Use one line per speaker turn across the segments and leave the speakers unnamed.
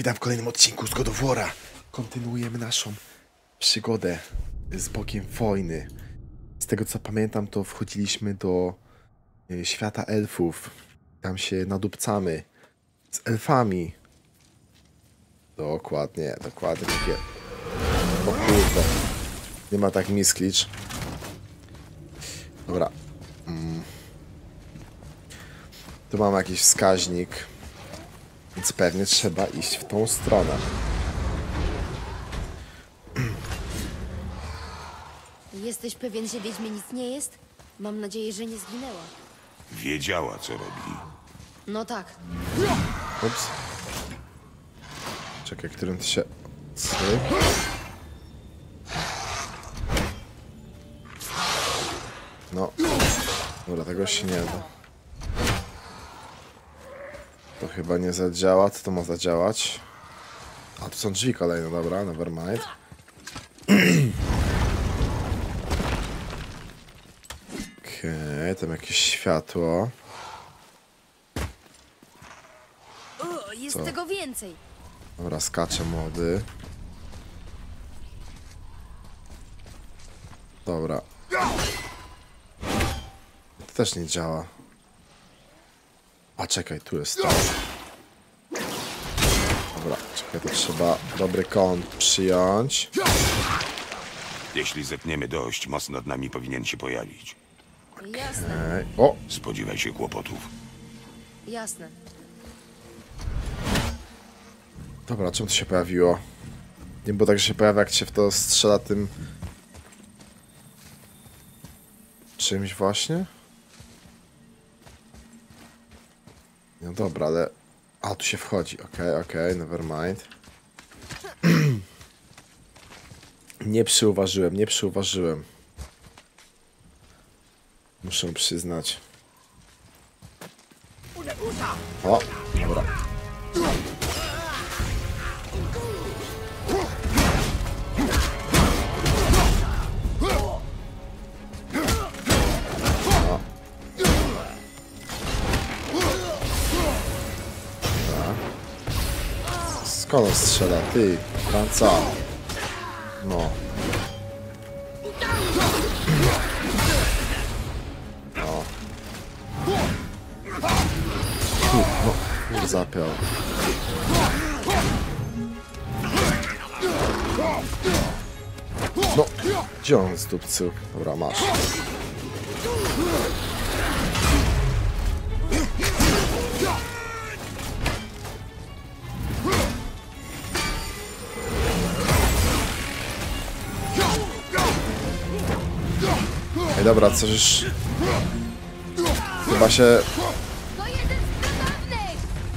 witam w kolejnym odcinku z God of War'a. Kontynuujemy naszą przygodę z Bogiem Wojny. Z tego co pamiętam, to wchodziliśmy do świata elfów. Tam się nadupcamy z elfami. Dokładnie takie. O kurde. Nie ma tak misklicz. Dobra. Tu mam jakiś wskaźnik. Więc pewnie trzeba iść w tą stronę.
Jesteś pewien, że wiedźmie nic nie jest? Mam nadzieję, że nie zginęła.
Wiedziała, co robi.
No tak.
Ups. Czekaj, którym ty się... Cyk. No. Dobra, tego się nie da. To chyba nie zadziała. Co to ma zadziałać? A, tu są drzwi kolejne, dobra, nevermind. Okej, tam jakieś światło.
O, jest
Co?
tego więcej.
Dobra, skacze młody. Dobra. To też nie działa. A czekaj, tu jest to. Dobra, czekaj, to trzeba dobry kąt przyjąć.
Jeśli zepniemy dość, most nad nami powinien się pojawić.
Jasne,
Ej, o!
Spodziewaj się kłopotów.
jasne.
Dobra, czemu to się pojawiło? Nie było tak, że się pojawia, jak się w to strzela tym... czymś właśnie? No dobra, ale... A, tu się wchodzi. Okej, nevermind. Nie przyuważyłem. Muszę przyznać. O, dobra. Skąd on strzela? Ty, Franca. No. O. No, zapiał. No, gdzie on z dupcu? Dobra, masz. Ej, dobra, coś już... Chyba się...
To jeden z pradawnych!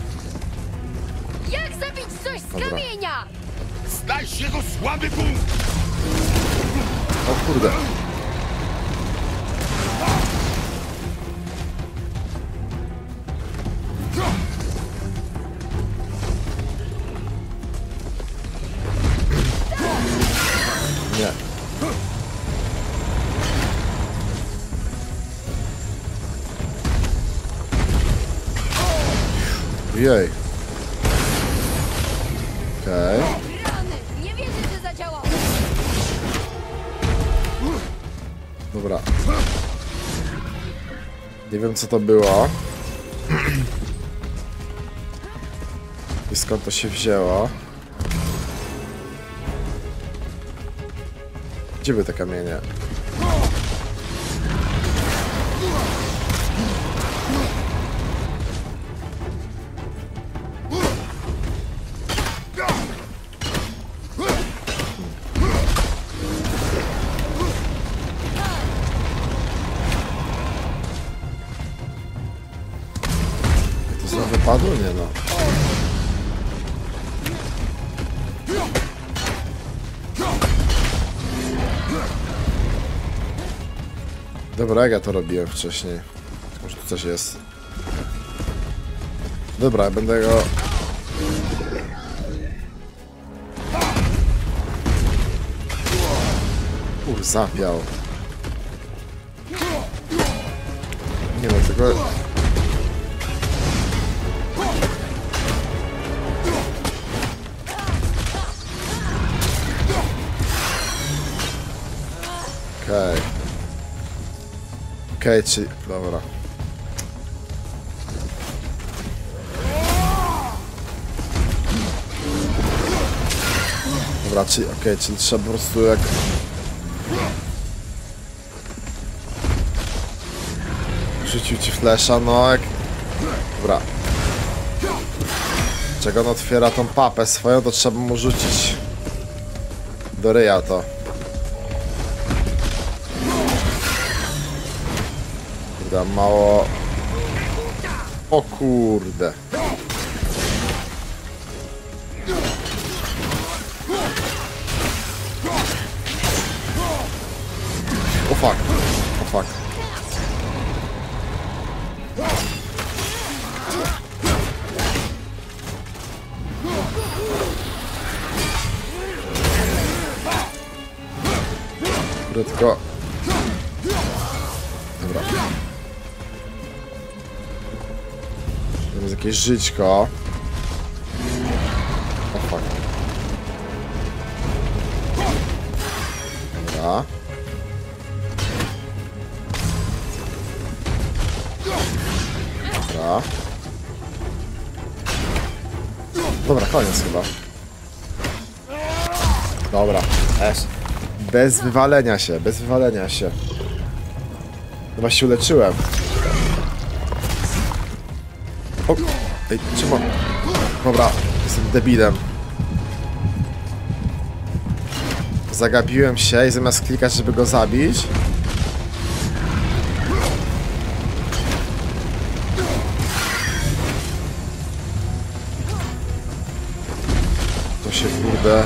Jak zabić coś z
Dobra.
kamienia?
Znajdź jego słaby punkt!
O kurde. Nie. Jej. Okej.
Rany! Nie wierzę, że zadziałało.
Dobra. Nie wiem, co to było. I skąd to się wzięło. Gdzie były te kamienie? To znowu wypadło? Nie no. Dobra, jak ja to robiłem wcześniej. Może tu coś jest. Dobra, będę go... Zapiał. Nie no, tego... Okej, czyli... Dobra. Dobra, czyli... Okej, czyli trzeba po prostu jak... Rzucił ci flesza, no jak... Dobra. Czego on otwiera tą papę swoją, to trzeba mu rzucić do ryja to. Kurde, mało... O kurde. O fuck. O fuck. Tylko... Dobra. To jest jakieś żyćko. O fuck. Dobra. Dobra. Dobra, koniec chyba. Dobra. Bez wywalenia się, bez wywalenia się. Chyba się uleczyłem. O, ej, czemu? Dobra, jestem debilem. Zagapiłem się i zamiast klikać, żeby go zabić... To się kurde...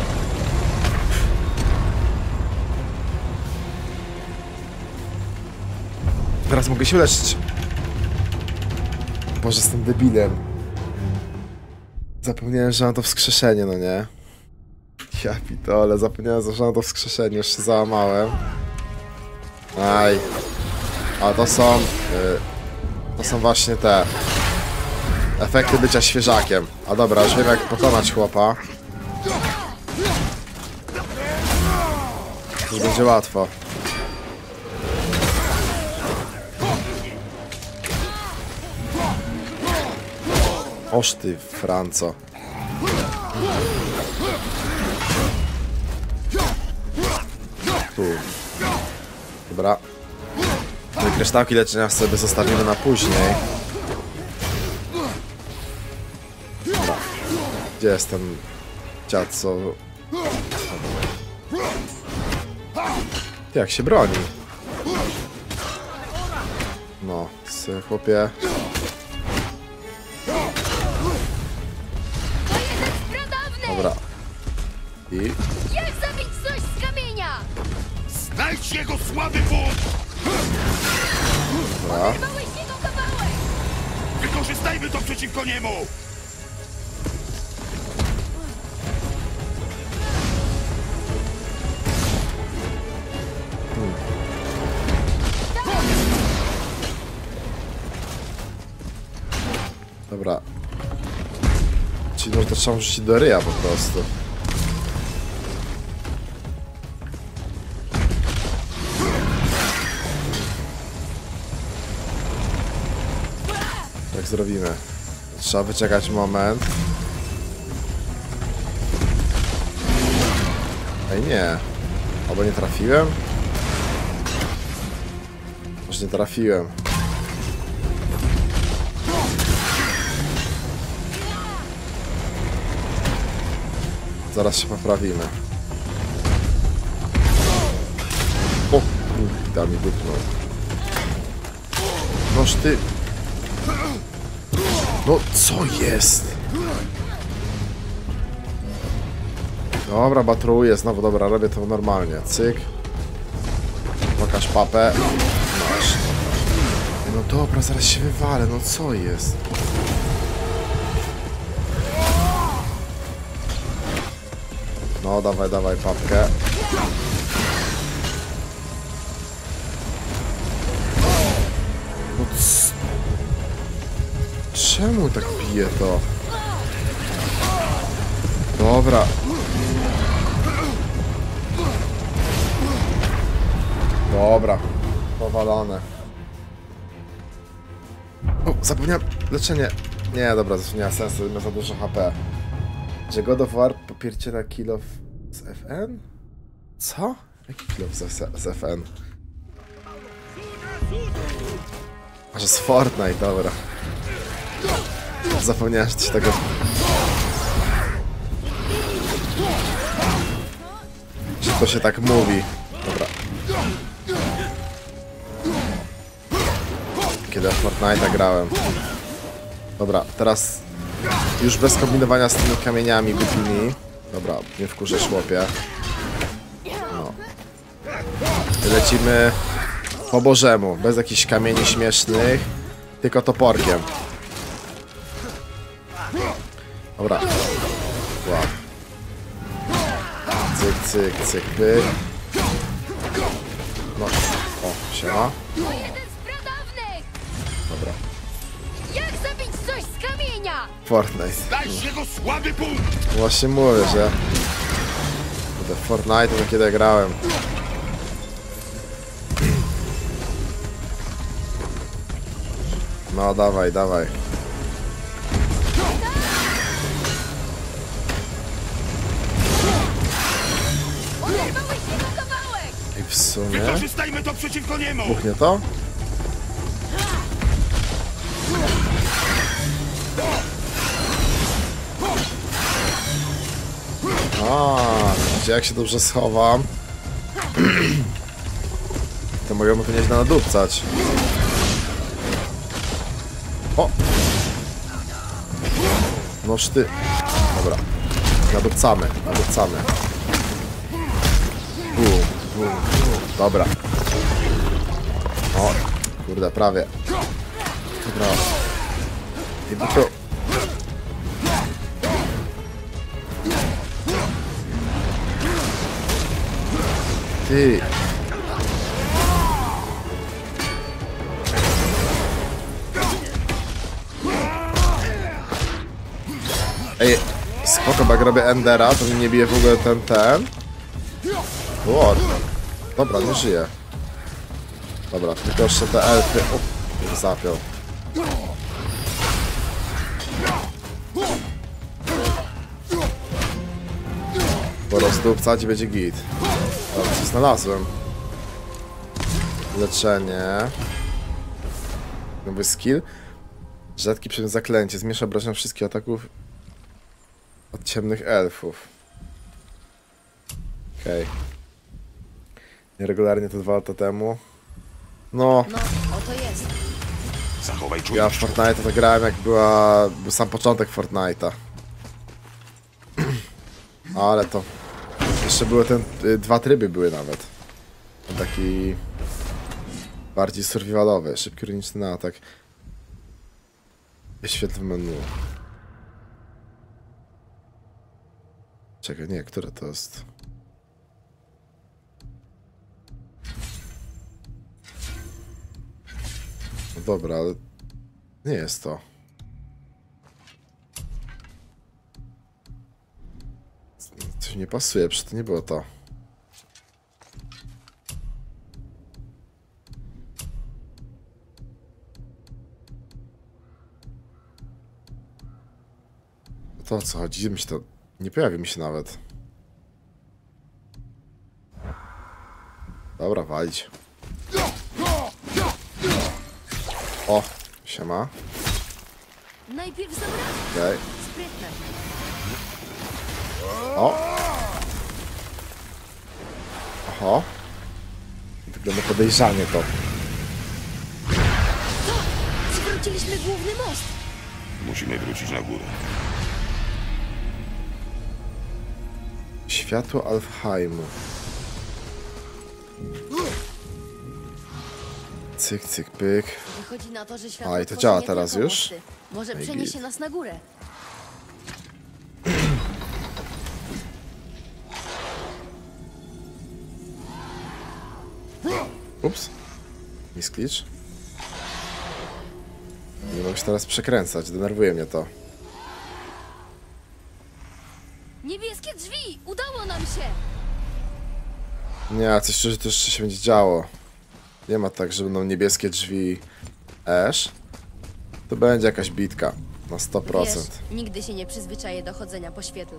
Teraz mogę się leczyć. Boże, jestem debilem. Zapomniałem, że mam to wskrzeszenie, no nie? Ja pitole, zapomniałem, że mam to wskrzeszenie, już się załamałem. Aj. A to są... to są właśnie te... efekty bycia świeżakiem. A dobra, już wiem jak pokonać chłopa. To będzie łatwo. Oż ty, Franco. Tu. Dobra. No i kryształki leczenia sobie zostawimy na później. Dobra. Gdzie jest ten dziad, co... Ty, jak się broni? No, chłopie... Dobra. I...
Jak zabić coś z kamienia?
Znajdź jego słaby punkt!
Dobra.
Wyrwałeś jego kawałek!
Wykorzystajmy to przeciwko niemu!
Dobra. Czyli może to trzeba rzucić do ryja po prostu. Tak zrobimy. Trzeba wyczekać moment. Ej, nie. Albo nie trafiłem? Może nie trafiłem. Zaraz się poprawimy. O, kurde, mi dupnął. Noż ty... No, co jest? Dobra, batruję znowu, dobra, robię to normalnie. Cyk. Pokaż papę. Masz. No dobra, zaraz się wywalę, no co jest? No, dawaj, dawaj papkę. No czemu tak bije to? Dobra. Dobra. Powalone. O, zapomniałem. Leczenie. Nie, dobra, to nie ma sensu, ma za dużo HP. Że God of War popierdziela kill off z FN? Co? Jaki kill off z FN? A że z Fortnite, dobra. Zapomniałem, że coś tego... Że to się tak mówi. Dobra. Kiedy w Fortnite'a grałem. Dobra, teraz już bez kombinowania z tymi kamieniami głupimi. Dobra, nie wkurzę chłopie. No. Lecimy po bożemu, bez jakichś kamieni śmiesznych, tylko toporkiem. Dobra. Wow. Cyk, cyk, cyk, pyk. No, o, siema.
To jeden z pradawnych!
Dobra.
Jak zabić coś z kamienia?
Fortnite.
Daj jego słaby punkt!
Właśnie mówię, że... Kurde, Fortnite to kiedy grałem. No, dawaj, dawaj.
Oderwałeś jego kawałek!
I w sumie...
Wykorzystajmy to przeciwko niemu!
Buchnie to? Gdzie jak się dobrze schowam, to mogę mu tu nieźle nadupcać. O! Noż ty. Dobra. Nadupcamy, nadupcamy. Bum, bum, bum. Dobra. O, kurde, prawie. Dobra. I by to... Ty. Ej, spoko, bo jak robię Endera, to mi nie bije w ogóle ten. What? Dobra, nie żyje. Dobra, tylko jeszcze te elfy. O, zapiął. Bo rozdupcać i będzie git. Dobra, co znalazłem? Leczenie. Nowy skill. Rzadki przedmiot zaklęcie. Zmniejsza obrażenia wszystkich ataków od ciemnych elfów. Okej. Okay. Nieregularnie to 2 lata temu. No,
No, oto jest.
Zachowaj
ja w
czujność.
Fortnite to grałem jak był sam początek Fortnite'a. Ale to... Jeszcze były dwa tryby były nawet. Taki... Bardziej survivalowy, szybki runiczny atak. Wyświetl menu. Czekaj, nie, które to jest? No dobra, ale... Nie jest to. Coś nie pasuje, przecież to nie było to. To o co chodzi? Mi się to... Nie pojawi mi się nawet. Dobra, walić. O, siema.
Najpierw zabrać.
Okej.
Sprytne.
O! Oho. Wygląda podejrzanie to.
Zwróciliśmy główny most.
Musimy wrócić na górę.
Światło Alfheimu. Cyk, cyk, pyk.
Wychodzi na to, że światło
A, i to
tworzy
działa
nie
teraz
tylko
już?
mosty. Może
No i
przeniesie
git.
nas na górę.
Ups. Misklicz. Nie mogę się teraz przekręcać, denerwuje mnie to.
Niebieskie drzwi! Udało nam się!
Nie, coś szczerze to jeszcze się będzie działo. Nie ma tak, że będą niebieskie drzwi Ash. To będzie jakaś bitka. Na 100%.
Wiesz, nigdy się nie przyzwyczaję do chodzenia po świetle.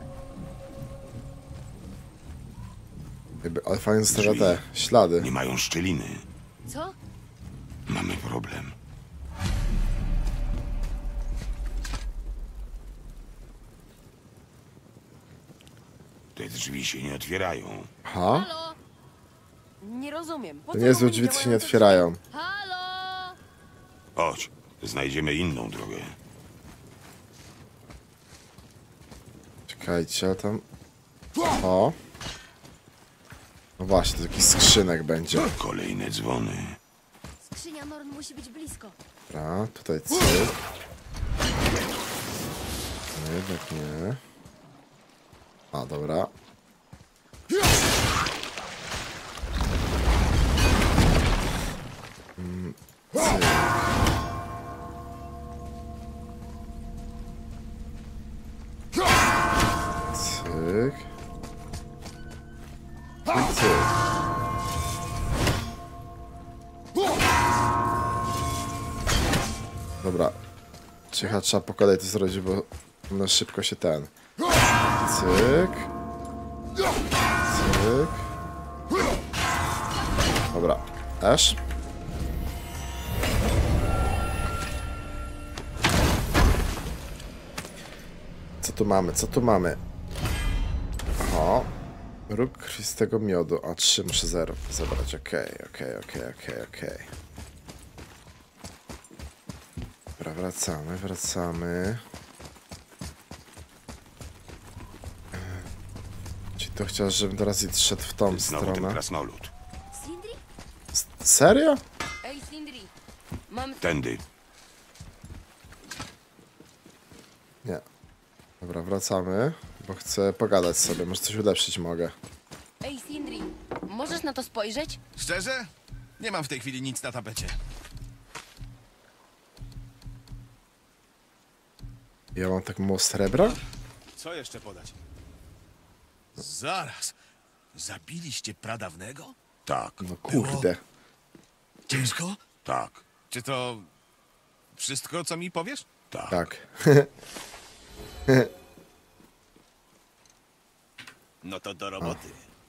Ale fajnie zostawia
Drzwi.
te ślady.
Nie mają szczeliny.
Co?
Mamy problem. Te drzwi się nie otwierają.
Aha.
Halo? Nie rozumiem. Po
To
co
niezłe
komu
drzwi, co się nie
działające
otwierają.
drzwi? Halo?
Chodź, znajdziemy inną drogę.
Czekajcie, ale tam... O. No właśnie, to jakiś skrzynek będzie.
Kolejne dzwony.
Skrzynia Norn musi być blisko.
Dobra, tutaj cyk. No jednak nie. A, dobra. Cyk. Cyk. I cyk. Dobra. Cicha, trzeba po kolei to zrobić, bo no szybko się ten. Cyk. Cyk. Dobra. Aż. Co tu mamy? Co tu mamy? O. Róg krwistego miodu. A 3 muszę 0 zabrać. Okej. Dobra, wracamy. Czy to chciał, żebym teraz i szedł w tą
Znowu ten
stronę?
krasnolud.
Sindri?
Serio?
Ej, Sindri. Mam...
Tędy.
Nie. Dobra, wracamy, bo chcę pogadać sobie. Może coś ulepszyć mogę.
Ej, Sindri. Możesz na to spojrzeć?
Szczerze? Nie mam w tej chwili nic na tapecie.
Ja mam tak mało srebra?
Co jeszcze podać? Zaraz. Zabiliście pradawnego?
Tak,
No kurde.
Ciężko?
tak,
Czy to wszystko, co mi powiesz?
tak.
Tak.
No to do roboty.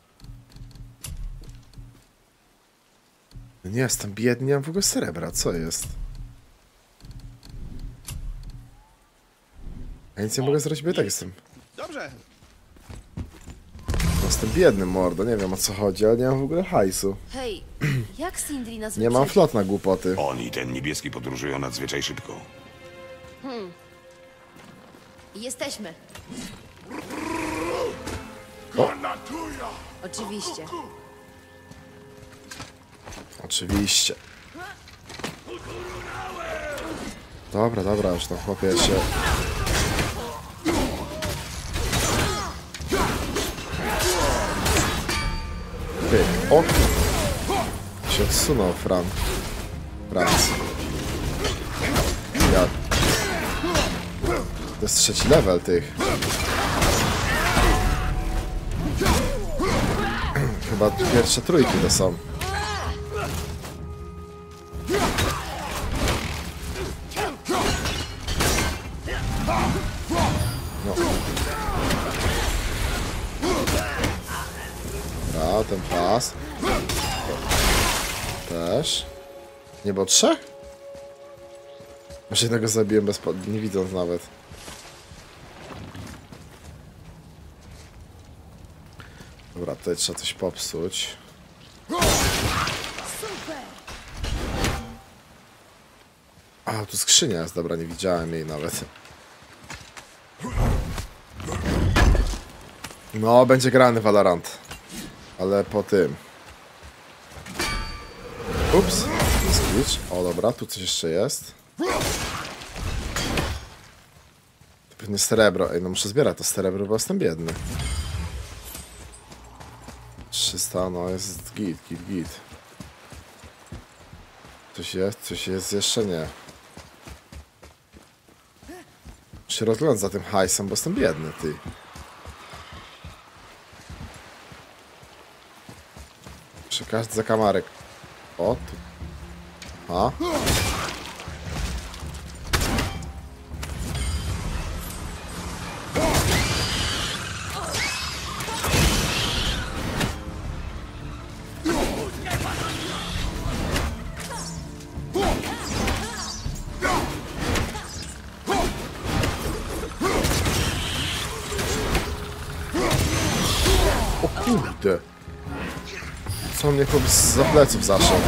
No nie jestem biedny, nie mam w ogóle srebra. Co jest? Ja nic nie mogę zrobić, bo i tak jestem.
Dobrze.
Jestem biedny, mordo. Nie wiem o co chodzi, ale nie mam w ogóle hajsu.
Hej, jak Sindri nas
Nie mam
wyprzedzi?
flot na głupoty.
On i ten niebieski podróżują nadzwyczaj szybko.
Jesteśmy.
O.
Oczywiście.
Oczywiście. Dobra, już tam chłopie się... Pyk, o! Się odsunął Franc. Ja... To jest 3. level tych. Chyba pierwsze 3 to są. No. Dobra, ten pas. Też. Nie było 3? Może jednego zabiłem nie widząc nawet. Dobra, tutaj trzeba coś popsuć.
Super!
A, tu skrzynia jest, dobra, nie widziałem jej nawet. No, będzie grany Valorant. Ale po tym. Ups, jest glitch. O, dobra, tu coś jeszcze jest. To pewnie srebro. Ej, no muszę zbierać to srebro, bo jestem biedny. 300, no jest git. Coś jest, jeszcze nie. Muszę się rozglądać za tym hajsem, bo jestem biedny, ty. Muszę każdy zakamarek. O, tu. A. O kurde. Co mnie chłop za pleców zaszedł?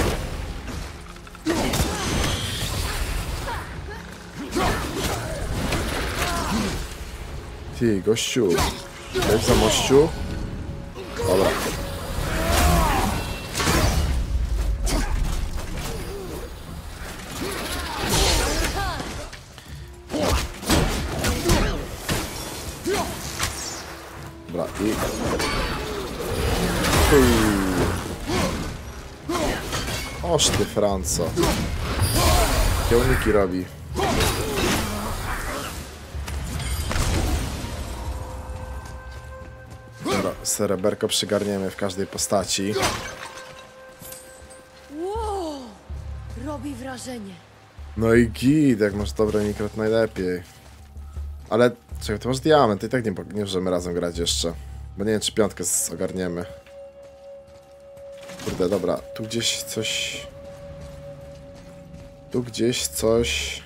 Ty, gościu. Weź za mościu. Dobra. Dobra, i... Oż ty, Franco. Kiełniki robi. Dobra, sreberko przygarniemy w każdej postaci.
Wow! Robi wrażenie.
No i git, jak masz dobre mikro, to najlepiej. Ale, czekaj, to masz diament, i tak nie możemy razem grać jeszcze. Bo nie wiem, czy piątkę ogarniemy. Kurde, dobra, tu gdzieś coś... Tu gdzieś coś...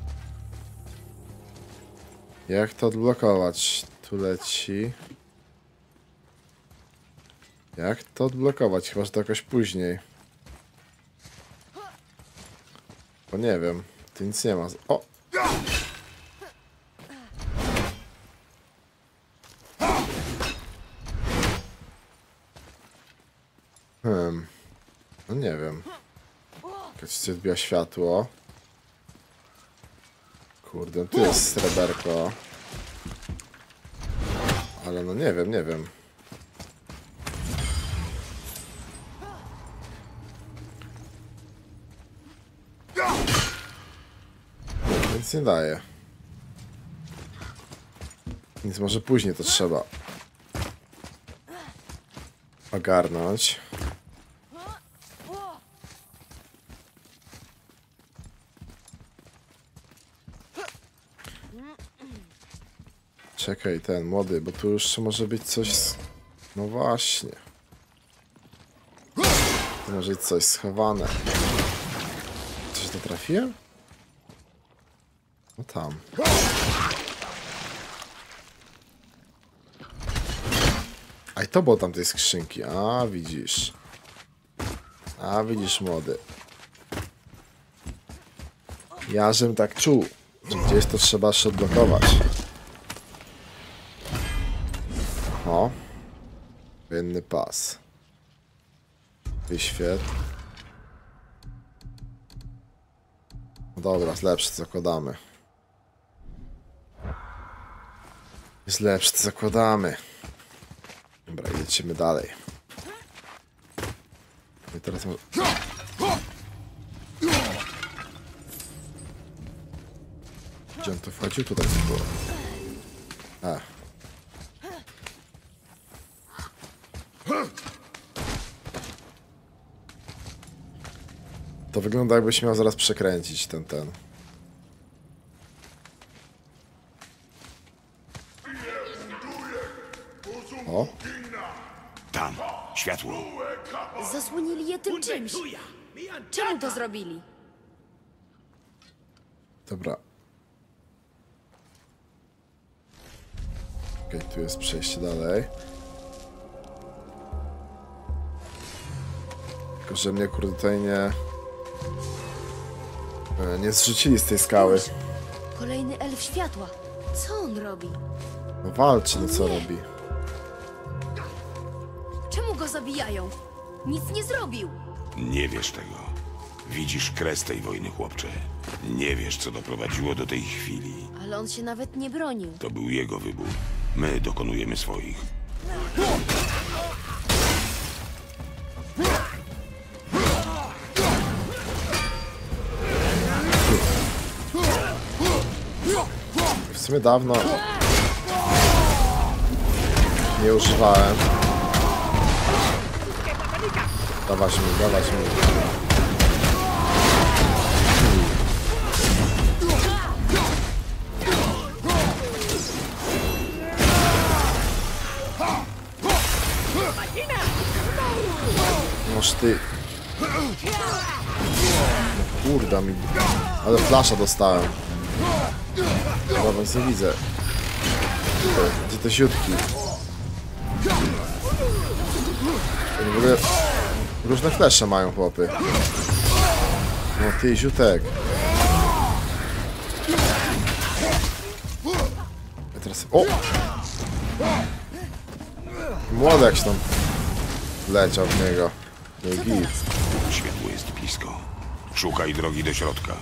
Jak to odblokować? Tu leci... Jak to odblokować? Chyba, że to jakoś później. Bo nie wiem. Tu nic nie ma. O! No nie wiem. Jakaś się odbija światło. Kurde, tu jest sreberko. Ale no nie wiem, nie wiem. Nic nie daje. Nic, może później to trzeba ogarnąć. Czekaj, ten młody, bo tu już może być coś... No właśnie. Tu może być coś schowane. Coś to trafiłem? No tam. A i to było tam tej skrzynki. A, widzisz. A, widzisz, młody. Ja żem tak czuł, że gdzieś to trzeba się odblokować. O. Wojenny pas. Wyświetl. No dobra, jest lepszy, zakładamy. Jest lepszy, zakładamy. Dobra, lecimy dalej. I teraz może... Gdzie on to wchodził? Tutaj to było. A. To wygląda, jakbyś miał zaraz przekręcić ten. O.
Tam, światło.
Zasłonili je tym czymś. Czemu to zrobili?
Dobra. Okej, tu jest przejście dalej. Tylko, że mnie kurde tutaj nie zrzucili z tej skały.
Kolejny elf światła. Co on robi?
No walczy, no co robi?
Czemu go zabijają? Nic nie zrobił.
Nie wiesz tego. Widzisz kres tej wojny, chłopcze. Nie wiesz, co doprowadziło do tej chwili.
Ale on się nawet nie bronił.
To był jego wybór. My dokonujemy swoich.
W sumie dawno nie używałem. Dawać mi, dawać mi. Noż ty. No kurda mi. Ale flasza dostałem. Dobra, nic nie widzę. Gdzie te siutki? Oni w ogóle różne flesze mają, chłopy. No ty, ziutek. Ja teraz... O! Młody jak się tam leciał w niego. No i git.
Światło jest blisko. Szukaj drogi do środka.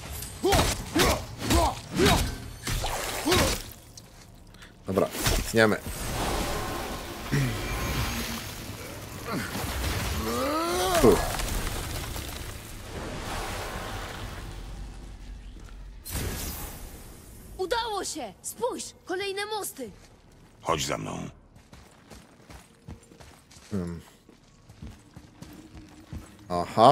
Dobra, tniemy. Tu.
Udało się! Spójrz! Kolejne mosty!
Chodź za mną.
Aha.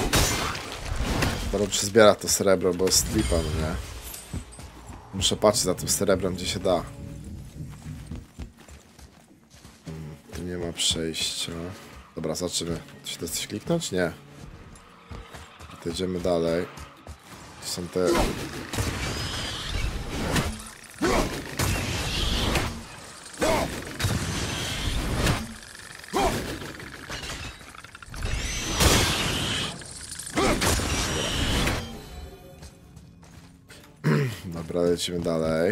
Teraz muszę zbierać to srebro, bo jest lipa, no nie? Muszę patrzeć za tym srebrem, gdzie się da. Tu nie ma przejścia. Dobra, zobaczymy. Czy to coś kliknąć? Nie. To idziemy dalej. To są te... Dobra, lecimy dalej.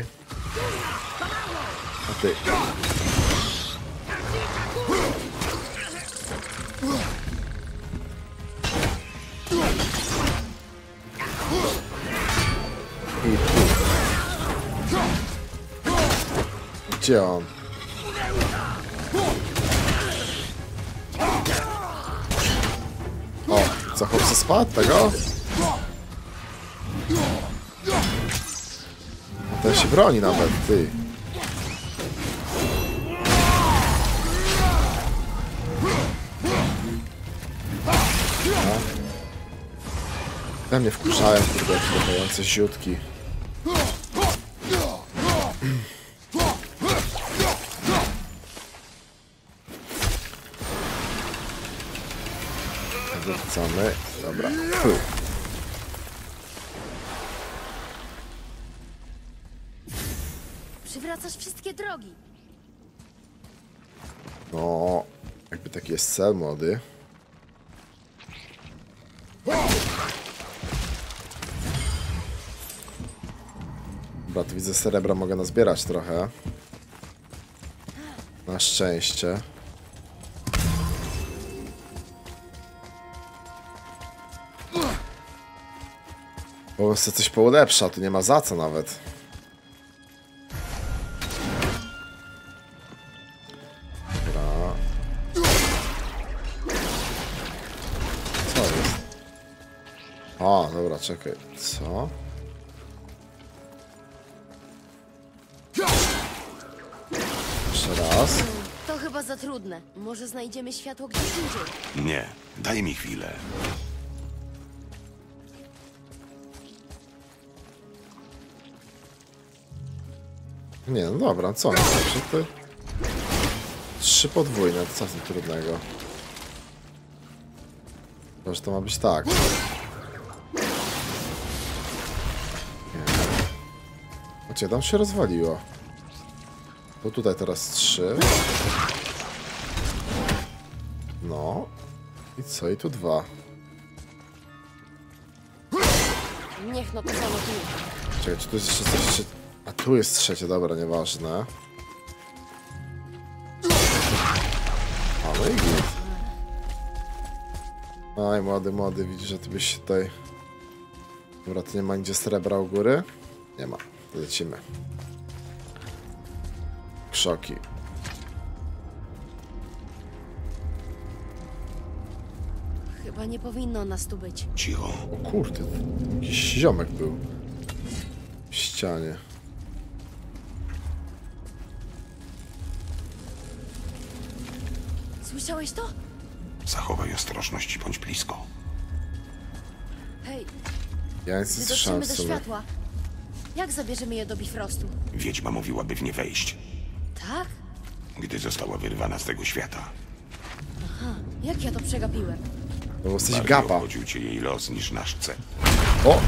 A ty. I tu. Gdzie on? O, co chłopcy spadł tego? Ten się broni nawet, ty. Ja mnie wkurzałem, kurde, jak latające ziutki. Wracamy. Dobra.
Przywracasz wszystkie drogi.
No, jakby taki jest cel, młody. Dobra, tu widzę srebra, mogę nazbierać trochę. Na szczęście. Bo sobie coś poulepsza, tu nie ma za co nawet. Dobra. Co jest? A, dobra, czekaj. Co? Jeszcze raz.
To chyba za trudne. Może znajdziemy światło gdzieś indziej.
Nie, daj mi chwilę.
Nie, no dobra, co? Znaczy to... 3 podwójne, to co w tym trudnego? To, że to ma być tak. Nie. Znaczy, tam się rozwaliło. To tutaj teraz 3. No. I co? I tu 2.
Niech no to samo tu.
Czekaj, czy tu jest jeszcze coś... A tu jest trzecie, dobra, nieważne. A, no i git. Aj, młody, widzisz, że ty byś się tutaj... Dobra, tu nie ma nigdzie srebra u góry? Nie ma, to lecimy. Krzoki.
Chyba nie powinno nas tu być.
Cicho.
O kurde, jakiś ziomek był. W ścianie.
Słyszałeś to?
Zachowaj ostrożność i bądź blisko.
Hej,
Ja nic nie
my
słyszałem
dotrzemy
w
do
sumie.
światła. Jak zabierzemy je do Bifrostu?
Wiedźma mówiła, by w nie wejść,
Tak?
gdy została wyrwana z tego świata.
Jak ja to przegapiłem?
No bo jesteś
Bardziej
gapa.
obchodził cię jej los niż nasz cel.
O!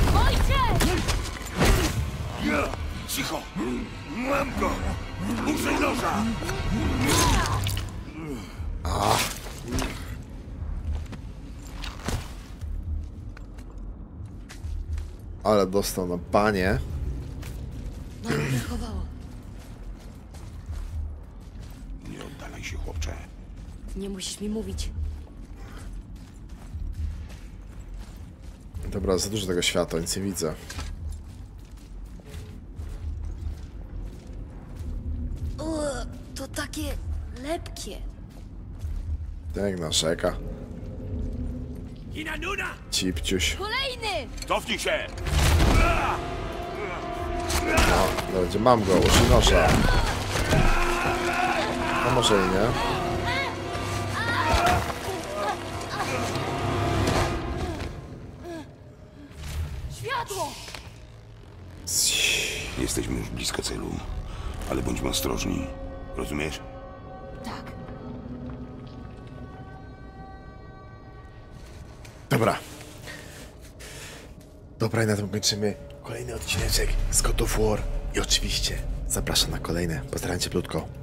Cicho! Mam go! Użyj noża!
Ale dostał na banie.
Mało brakowało.
Nie oddalaj się, chłopcze.
Nie musisz mi mówić.
Dobra, za dużo tego światła, nic nie widzę.
To takie lepkie.
Jak narzeka. Cipciuś.
Kolejny!
Cofnij się!
No, będzie, mam go, użyj noża. No może i nie.
Światło!
Jesteśmy już blisko celu, ale bądźmy ostrożni. Rozumiesz?
Tak.
Dobra. Dobra, i na tym kończymy kolejny odcineczek z God of War. I oczywiście zapraszam na kolejne. Pozdrawiam cię, Plutko.